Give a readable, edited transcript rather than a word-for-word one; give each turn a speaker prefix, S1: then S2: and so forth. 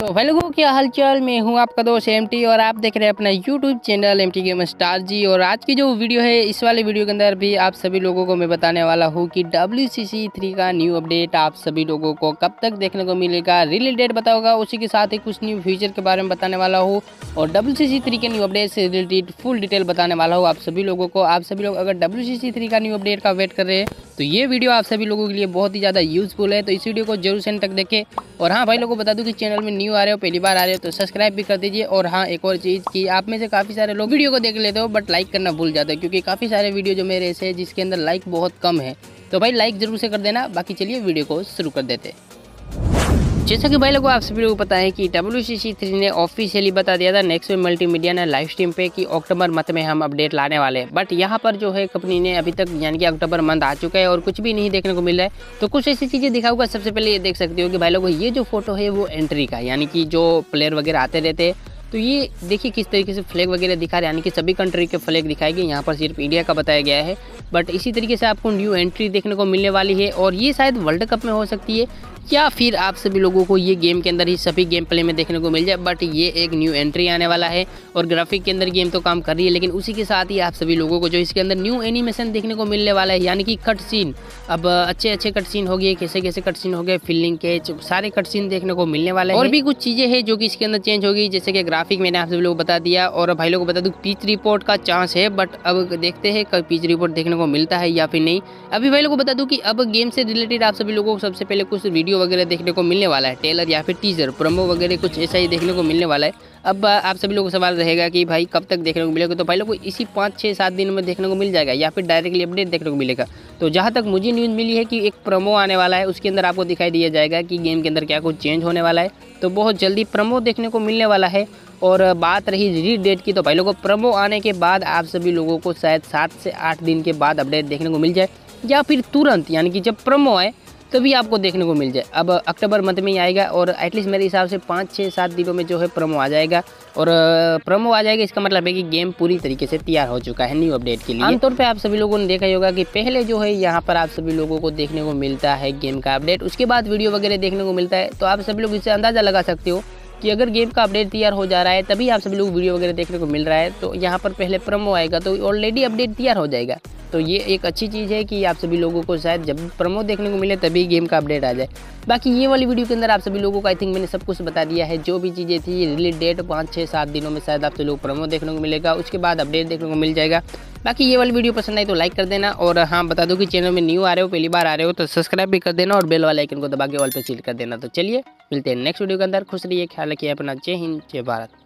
S1: तो भाई लोगों क्या हालचाल, मैं हूं आपका दोस्त एमटी और आप देख रहे हैं अपना YouTube channel MT game star ji. और आज की जो वीडियो है, इस वाले वीडियो के अंदर भी आप सभी लोगों को मैं बताने वाला हूं कि WCC3 का न्यू अपडेट आप सभी लोगों को कब तक देखने को मिलेगा, रिलीज डेट बताऊंगा, उसी के साथ ही कुछ न्यू फीचर के बारे में बताने वाला हूँ और WCC3 के न्यू अपडेट से रिलेटेड फुल डिटेल बताने वाला हूँ आप सभी लोगों को। आप सभी लोग अगर WCC3 का न्यू अपडेट का वेट कर रहे हैं तो ये वीडियो आप सभी लोगों के लिए बहुत ही ज़्यादा यूजफुल है, तो इस वीडियो को जरूर सेंड तक देखें। और हाँ भाई लोगों को बता दूं कि चैनल में न्यू आ रहे हो, पहली बार आ रहे हो तो सब्सक्राइब भी कर दीजिए। और हाँ, एक और चीज़ कि आप में से काफ़ी सारे लोग वीडियो को देख लेते हो बट लाइक करना भूल जाते हो, क्योंकि काफ़ी सारे वीडियो जो मेरे ऐसे हैं जिसके अंदर लाइक बहुत कम है, तो भाई लाइक जरूर से कर देना। बाकी चलिए वीडियो को शुरू कर देते हैं। जैसा कि भाई लोगों आप सभी लोगों को पता है कि WCC3 ने ऑफिशियली बता दिया था नेक्स्ट मल्टीमीडिया ने लाइव स्ट्रीम पे कि अक्टूबर मंथ में हम अपडेट लाने वाले हैं। बट यहाँ पर जो है कंपनी ने अभी तक यानी कि अक्टूबर मंथ आ चुका है और कुछ भी नहीं देखने को मिल रहा है। तो कुछ ऐसी चीज़ें दिखाऊंगा। सबसे पहले ये देख सकते हो कि भाई लोगों ये जो फोटो है वो एंट्री का, यानी कि जो प्लेयर वगैरह आते रहते हैं, तो ये देखिए किस तरीके से फ्लैग वगैरह दिखा रहे हैं, यानी कि सभी कंट्री के फ्लैग दिखाएंगे। यहाँ पर सिर्फ इंडिया का बताया गया है, बट इसी तरीके से आपको न्यू एंट्री देखने को मिलने वाली है और ये शायद वर्ल्ड कप में हो सकती है या फिर आप सभी लोगों को ये गेम के अंदर ही सभी गेम प्ले में देखने को मिल जाए। बट ये एक न्यू एंट्री आने वाला है और ग्राफिक के अंदर गेम तो काम कर रही है, लेकिन उसी के साथ ही आप सभी लोगों को जो इसके अंदर न्यू एनिमेशन देखने को मिलने वाला है, यानी कि कट सीन। अब अच्छे कट सीन हो गए, कैसे कट सीन हो गए, फील्डिंग के सारे कट सीन देखने को मिलने वाले हैं। और भी कुछ चीज़ें हैं जो कि इसके अंदर चेंज होगी, जैसे कि ग्राफिक मैंने आप सभी लोगों को बता दिया। और भाई लोगों को बता दूँ पिच रिपोर्ट का चांस है, बट अब देखते हैं कल पिच रिपोर्ट देखने को मिलता है या फिर नहीं। अभी भाई लोगों को बता दूँ कि अब गेम से रिलेटेड आप सभी लोगों को सबसे पहले कुछ वीडियो वगैरह देखने को मिलने वाला है, टेलर या फिर टीजर प्रोमो वगैरह कुछ ऐसा ही देखने को मिलने वाला है। अब आप सभी लोगों को सवाल रहेगा कि भाई कब तक देखने को मिलेगा, तो भाई लोगों को इसी 5-6-7 दिन में देखने को मिल जाएगा या फिर डायरेक्टली अपडेट देखने को मिलेगा। तो जहां तक मुझे न्यूज़ मिली है कि एक प्रोमो आने वाला है, उसके अंदर आपको दिखाई दिया जाएगा कि गेम के अंदर क्या कुछ चेंज होने वाला है। तो बहुत जल्दी प्रोमो देखने को मिलने वाला है। और बात रही रिलीज डेट की, तो भाई लोगों प्रोमो आने के बाद आप सभी लोगों को शायद 7 से 8 दिन के बाद अपडेट देखने को मिल जाए या फिर तुरंत, यानी कि जब प्रोमो आए तभी आपको देखने को मिल जाए। अब अक्टूबर मंथ में ही आएगा और एटलीस्ट मेरे हिसाब से 5-6-7 दिनों में जो है प्रोमो आ जाएगा। और प्रोमो आ जाएगा, इसका मतलब है कि गेम पूरी तरीके से तैयार हो चुका है न्यू अपडेट के लिए। आमतौर पे आप सभी लोगों ने देखा ही होगा कि पहले जो है यहाँ पर आप सभी लोगों को देखने को मिलता है गेम का अपडेट, उसके बाद वीडियो वगैरह देखने को मिलता है। तो आप सभी लोग इससे अंदाज़ा लगा सकते हो कि अगर गेम का अपडेट तैयार हो जा रहा है तभी आप सभी लोग वीडियो वगैरह देखने को मिल रहा है। तो यहाँ पर पहले प्रोमो आएगा तो ऑलरेडी अपडेट तैयार हो जाएगा। तो ये एक अच्छी चीज़ है कि आप सभी लोगों को शायद जब प्रोमो देखने को मिले तभी गेम का अपडेट आ जाए। बाकी ये वाली वीडियो के अंदर आप सभी लोगों को आई थिंक मैंने सब कुछ बता दिया है, जो भी चीज़ें थी। रिलीज डेट 5-6-7 दिनों में शायद आप सभी लोग प्रोमो देखने को मिलेगा, उसके बाद अपडेट देखने को मिल जाएगा। बाकी ये वाली वीडियो पसंद आई तो लाइक कर देना। और हाँ, बता दो कि चैनल में न्यू आ रहे हो, पहली बार आ रहे हो तो सब्सक्राइब भी कर देना और बेल वाला आइकन को दबा के ऑल पे क्लिक कर देना। तो चलिए मिलते हैं नेक्स्ट वीडियो के अंदर। खुश रहिए, ख्याल रखिए अपना। जय हिंद, जय भारत।